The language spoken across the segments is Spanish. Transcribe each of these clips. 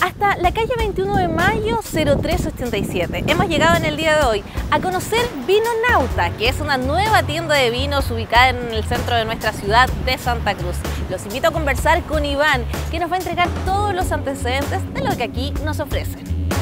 hasta la calle 21 de Mayo 0387. Hemos llegado en el día de hoy a conocer Vino Nauta, que es una nueva tienda de vinos ubicada en el centro de nuestra ciudad de Santa Cruz. Los invito a conversar con Iván, que nos va a entregar todos los antecedentes de lo que aquí nos ofrecen.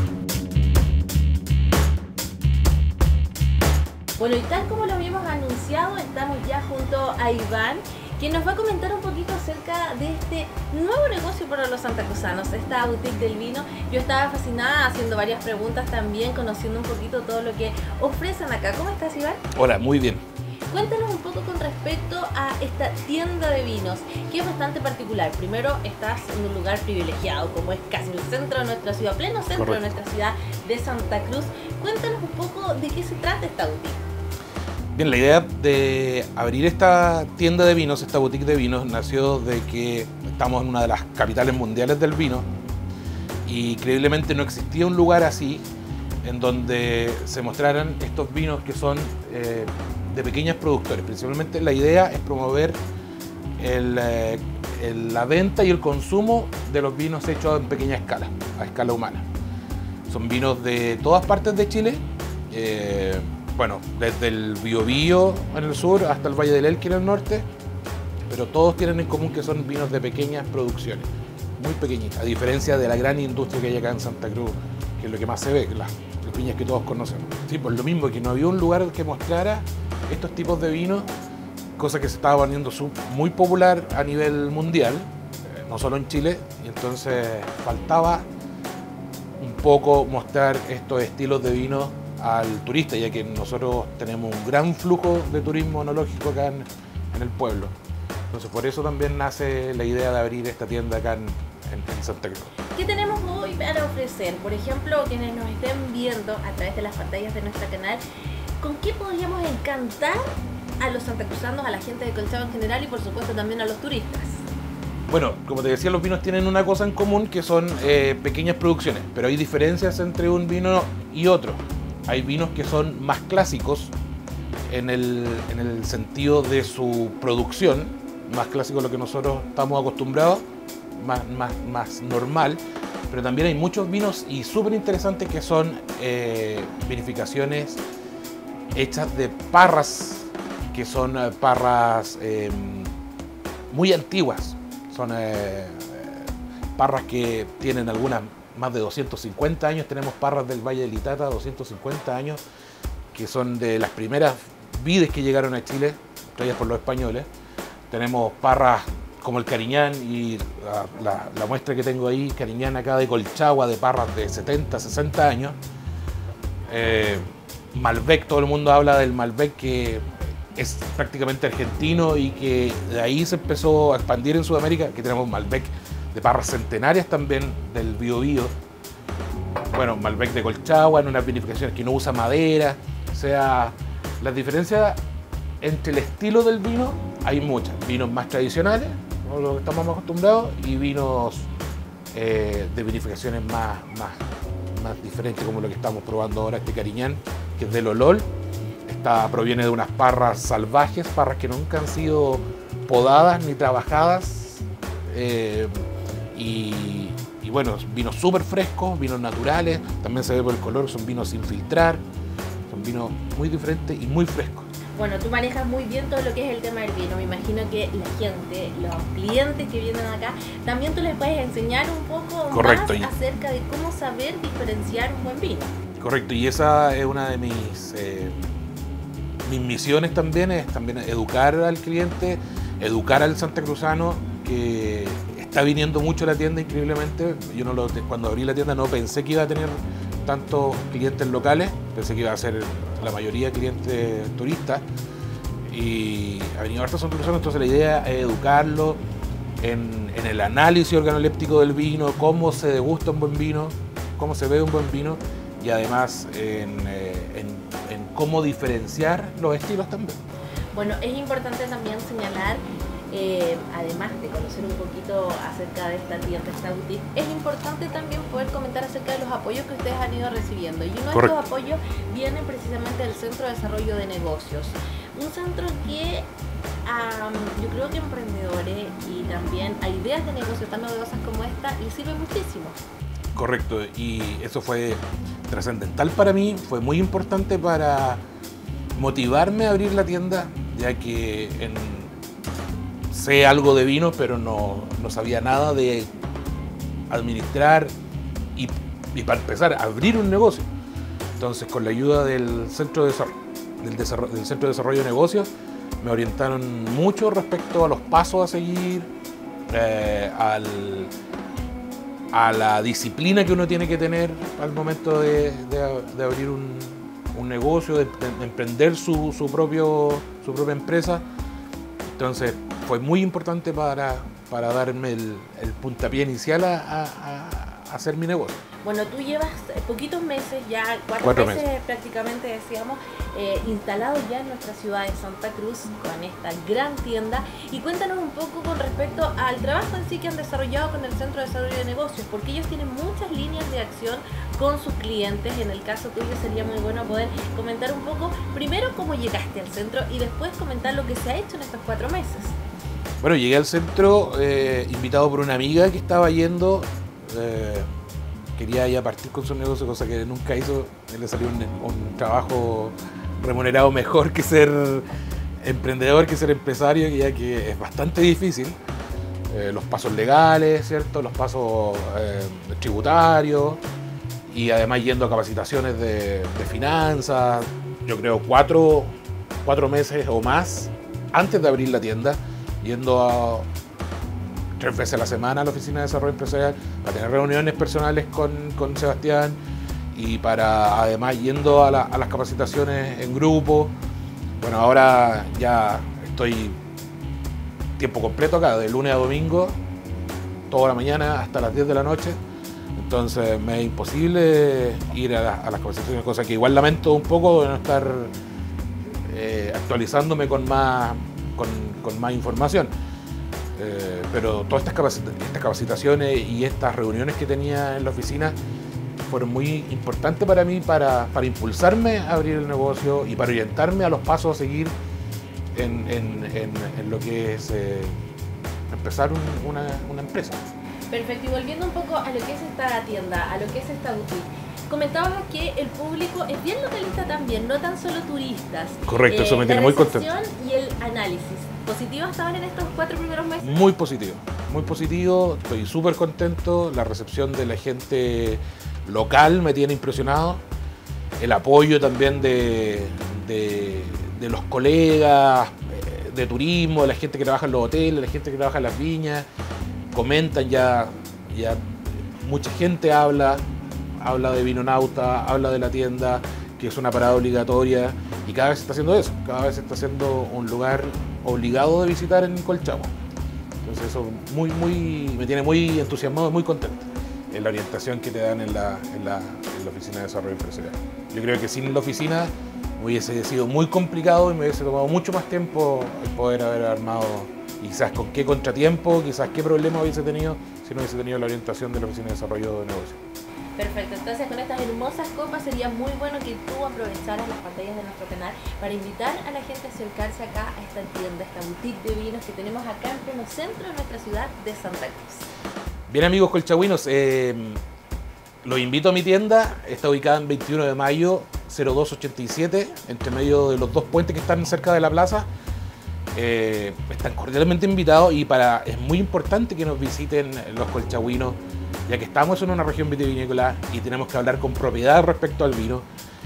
Bueno, y tal como lo habíamos anunciado, estamos ya junto a Iván, quien nos va a comentar un poquito acerca de este nuevo negocio para los santacruzanos, esta boutique del vino. Yo estaba fascinada haciendo varias preguntas también, conociendo un poquito todo lo que ofrecen acá. ¿Cómo estás, Iván? Hola, muy bien. Cuéntanos un poco con respecto a esta tienda de vinos, que es bastante particular. Primero, estás en un lugar privilegiado, como es casi el centro de nuestra ciudad, pleno centro Correcto. de nuestra ciudad de Santa Cruz. Cuéntanos un poco de qué se trata esta boutique. Bien, la idea de abrir esta tienda de vinos, esta boutique de vinos, nació de que estamos en una de las capitales mundiales del vino y increíblemente no existía un lugar así en donde se mostraran estos vinos que son de pequeños productores. Principalmente la idea es promover la venta y el consumo de los vinos hechos en pequeña escala, a escala humana. Son vinos de todas partes de Chile. Bueno, desde el Biobío en el sur hasta el Valle del Elqui en el norte, pero todos tienen en común que son vinos de pequeñas producciones, muy pequeñitas, a diferencia de la gran industria que hay acá en Santa Cruz, que es lo que más se ve, las viñas que todos conocemos. Sí, por lo mismo que no había un lugar que mostrara estos tipos de vinos, cosa que se estaba volviendo muy popular a nivel mundial, no solo en Chile, y entonces faltaba un poco mostrar estos estilos de vino al turista, ya que nosotros tenemos un gran flujo de turismo enológico acá en el pueblo. Entonces por eso también nace la idea de abrir esta tienda acá en Santa Cruz. ¿Qué tenemos hoy para ofrecer? Por ejemplo, quienes nos estén viendo a través de las pantallas de nuestro canal, ¿con qué podríamos encantar a los santacruzanos, a la gente de Colchagua en general y por supuesto también a los turistas? Bueno, como te decía, los vinos tienen una cosa en común que son pequeñas producciones, pero hay diferencias entre un vino y otro. Hay vinos que son más clásicos en el sentido de su producción, más clásico a lo que nosotros estamos acostumbrados, más normal, pero también hay muchos vinos y súper interesantes que son vinificaciones hechas de parras, que son parras muy antiguas, son parras que tienen algunas más de 250 años, tenemos parras del Valle del Itata, 250 años, que son de las primeras vides que llegaron a Chile, traídas por los españoles. Tenemos parras como el Cariñán y la muestra que tengo ahí, Cariñán acá de Colchagua, de parras de 70, 60 años. Malbec, todo el mundo habla del Malbec, que es prácticamente argentino y que de ahí se empezó a expandir en Sudamérica, que tenemos Malbec de parras centenarias también del Biobío. Bueno, Malbec de Colchagua en unas vinificaciones que no usa madera. O sea, las diferencias entre el estilo del vino hay muchas. Vinos más tradicionales, como los que estamos más acostumbrados, y vinos de vinificaciones más diferentes, como lo que estamos probando ahora, este Cariñán, que es del Olol. Proviene de unas parras salvajes, parras que nunca han sido podadas ni trabajadas. Y bueno, vinos súper frescos, vinos naturales, también se ve por el color, son vinos sin filtrar, son vinos muy diferentes y muy frescos. Bueno, tú manejas muy bien todo lo que es el tema del vino. Me imagino que la gente, los clientes que vienen acá, también tú les puedes enseñar un poco Correcto, más acerca de cómo saber diferenciar un buen vino. Correcto, y esa es una de mis misiones también, es también educar al cliente, educar al santacruzano, que está viniendo mucho a la tienda increíblemente. Yo cuando abrí la tienda no pensé que iba a tener tantos clientes locales, pensé que iba a ser la mayoría clientes turistas, y ha venido hartos santacruzanos. Entonces la idea es educarlo en el análisis organoléptico del vino, cómo se degusta un buen vino, cómo se ve un buen vino, y además en cómo diferenciar los estilos también. Bueno, es importante también señalar, además de conocer un poquito acerca de esta tienda, esta boutique, es importante también poder comentar acerca de los apoyos que ustedes han ido recibiendo. Y uno de estos apoyos viene precisamente del Centro de Desarrollo de Negocios. Un centro que yo creo que emprendedores y también a ideas de negocio tan novedosas como esta les sirve muchísimo. Correcto, y eso fue trascendental para mí, fue muy importante para motivarme a abrir la tienda, ya que sé algo de vino, pero no sabía nada de administrar y para empezar a abrir un negocio. Entonces, con la ayuda del Centro de Desarrollo de Negocios, me orientaron mucho respecto a los pasos a seguir, a la disciplina que uno tiene que tener al momento de abrir un negocio, de emprender su propia empresa. Entonces fue muy importante para darme el puntapié inicial a hacer mi negocio. Bueno, tú llevas poquitos meses, ya cuatro meses prácticamente, decíamos, instalado ya en nuestra ciudad de Santa Cruz con esta gran tienda. Y cuéntanos un poco con respecto al trabajo en sí que han desarrollado con el Centro de Desarrollo de Negocios, porque ellos tienen muchas líneas de acción con sus clientes. En el caso tuyo sería muy bueno poder comentar un poco, primero cómo llegaste al centro y después comentar lo que se ha hecho en estos 4 meses. Bueno, llegué al centro invitado por una amiga que estaba yendo. Quería ya partir con su negocio, cosa que nunca hizo. Le salió un trabajo remunerado mejor que ser emprendedor, que ser empresario, ya que es bastante difícil. Los pasos legales, ¿cierto? Los pasos tributarios, y además yendo a capacitaciones de finanzas. Yo creo 4 meses o más antes de abrir la tienda, yendo a 3 veces a la semana a la Oficina de Desarrollo Empresarial, para tener reuniones personales con Sebastián, y para además yendo a las capacitaciones en grupo. Bueno, ahora ya estoy tiempo completo acá, de lunes a domingo, toda la mañana hasta las 10 de la noche. Entonces me es imposible ir a las capacitaciones, cosa que igual lamento un poco de no estar actualizándome con más información. Pero todas estas capacitaciones y estas reuniones que tenía en la oficina fueron muy importantes para mí, para impulsarme a abrir el negocio y para orientarme a los pasos a seguir en lo que es empezar una empresa. Perfecto, y volviendo un poco a lo que es esta tienda, a lo que es esta boutique, comentabas que el público es bien localista también, no tan solo turistas. Correcto, eso me tiene muy contento. La recepción y el análisis, ¿positivos estaban en estos 4 primeros meses? Muy positivo, estoy súper contento. La recepción de la gente local me tiene impresionado. El apoyo también de los colegas de turismo, de la gente que trabaja en los hoteles, la gente que trabaja en las viñas. Comentan ya mucha gente habla de Vinonauta, habla de la tienda, que es una parada obligatoria, y cada vez se está haciendo eso, cada vez se está haciendo un lugar obligado de visitar en Colchagua. Entonces eso me tiene muy entusiasmado y muy contento en la orientación que te dan en la Oficina de Desarrollo Empresarial. Yo creo que sin la oficina hubiese sido muy complicado y me hubiese tomado mucho más tiempo el poder haber armado, y quizás con qué contratiempo, quizás qué problema hubiese tenido si no hubiese tenido la orientación de la Oficina de Desarrollo de Negocios. Perfecto, entonces con estas hermosas copas sería muy bueno que tú aprovecharas las pantallas de nuestro canal para invitar a la gente a acercarse acá a esta tienda, esta boutique de vinos que tenemos acá en pleno centro de nuestra ciudad de Santa Cruz. Bien, amigos colchagüinos, los invito a mi tienda. Está ubicada en 21 de mayo 0287, entre medio de los 2 puentes que están cerca de la plaza. Están cordialmente invitados, y es muy importante que nos visiten los colchagüinos, ya que estamos en una región vitivinícola y tenemos que hablar con propiedad respecto al vino.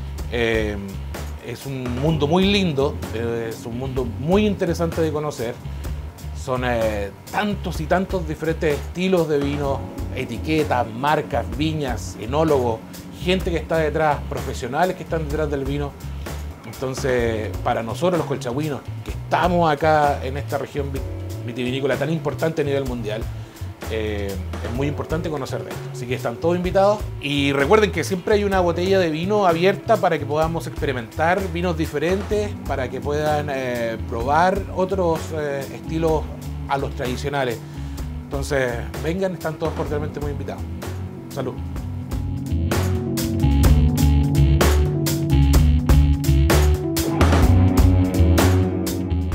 Es un mundo muy lindo, es un mundo muy interesante de conocer. Son tantos y tantos diferentes estilos de vino, etiquetas, marcas, viñas, enólogos, gente que está detrás, profesionales que están detrás del vino. Entonces, para nosotros los colchagüinos, que estamos acá en esta región vitivinícola tan importante a nivel mundial, es muy importante conocer de esto. Así que están todos invitados, y recuerden que siempre hay una botella de vino abierta para que podamos experimentar vinos diferentes, para que puedan probar otros estilos a los tradicionales. Entonces vengan, están todos cordialmente muy invitados. Salud.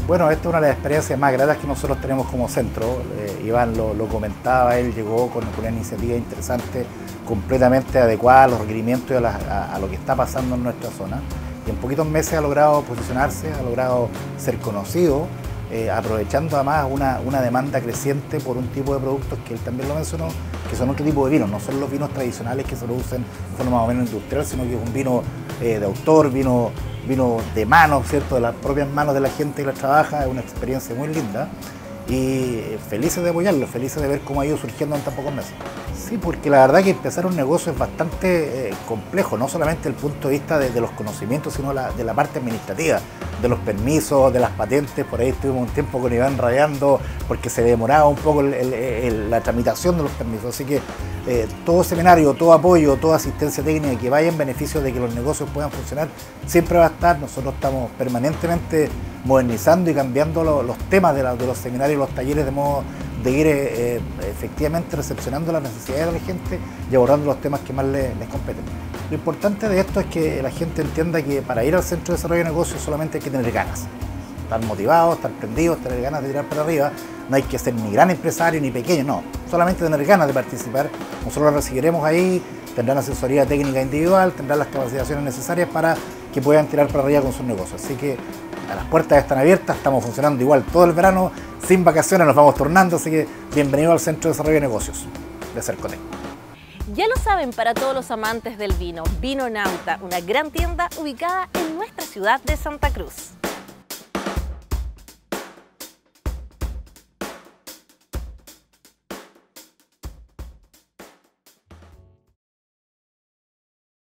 Bueno, esta es una de las experiencias más gratas que nosotros tenemos como centro. Iván lo comentaba, él llegó con una iniciativa interesante, completamente adecuada a los requerimientos y a lo que está pasando en nuestra zona. Y en poquitos meses ha logrado posicionarse, ha logrado ser conocido, aprovechando además una demanda creciente por un tipo de productos que él también lo mencionó, que son otro tipo de vinos, no son los vinos tradicionales que se producen de forma más o menos industrial, sino que es un vino de autor, vino de manos, ¿cierto? De las propias manos de la gente que la trabaja, es una experiencia muy linda y felices de apoyarlo, felices de ver cómo ha ido surgiendo en tan pocos meses. Sí, porque la verdad que empezar un negocio es bastante complejo, no solamente desde el punto de vista de los conocimientos, sino de la parte administrativa, de los permisos, de las patentes. Por ahí estuvimos un tiempo con Iván rayando porque se demoraba un poco la tramitación de los permisos, así que todo seminario, todo apoyo, toda asistencia técnica que vaya en beneficio de que los negocios puedan funcionar, siempre va a estar. Nosotros estamos permanentemente modernizando y cambiando los temas de los seminarios y los talleres de modo de ir efectivamente recepcionando las necesidades de la gente y abordando los temas que más les competen. Lo importante de esto es que la gente entienda que para ir al Centro de Desarrollo de Negocios solamente hay que tener ganas, estar motivados, estar prendidos, tener ganas de tirar para arriba. No hay que ser ni gran empresario ni pequeño, no, solamente tener ganas de participar. Nosotros los recibiremos ahí, tendrán asesoría técnica individual, tendrán las capacitaciones necesarias para que puedan tirar para arriba con sus negocios. Así que las puertas están abiertas, estamos funcionando igual todo el verano, sin vacaciones, nos vamos turnando, así que bienvenido al Centro de Desarrollo de Negocios de Cercotec. Ya lo saben, para todos los amantes del vino, Vinonauta, una gran tienda ubicada en nuestra ciudad de Santa Cruz.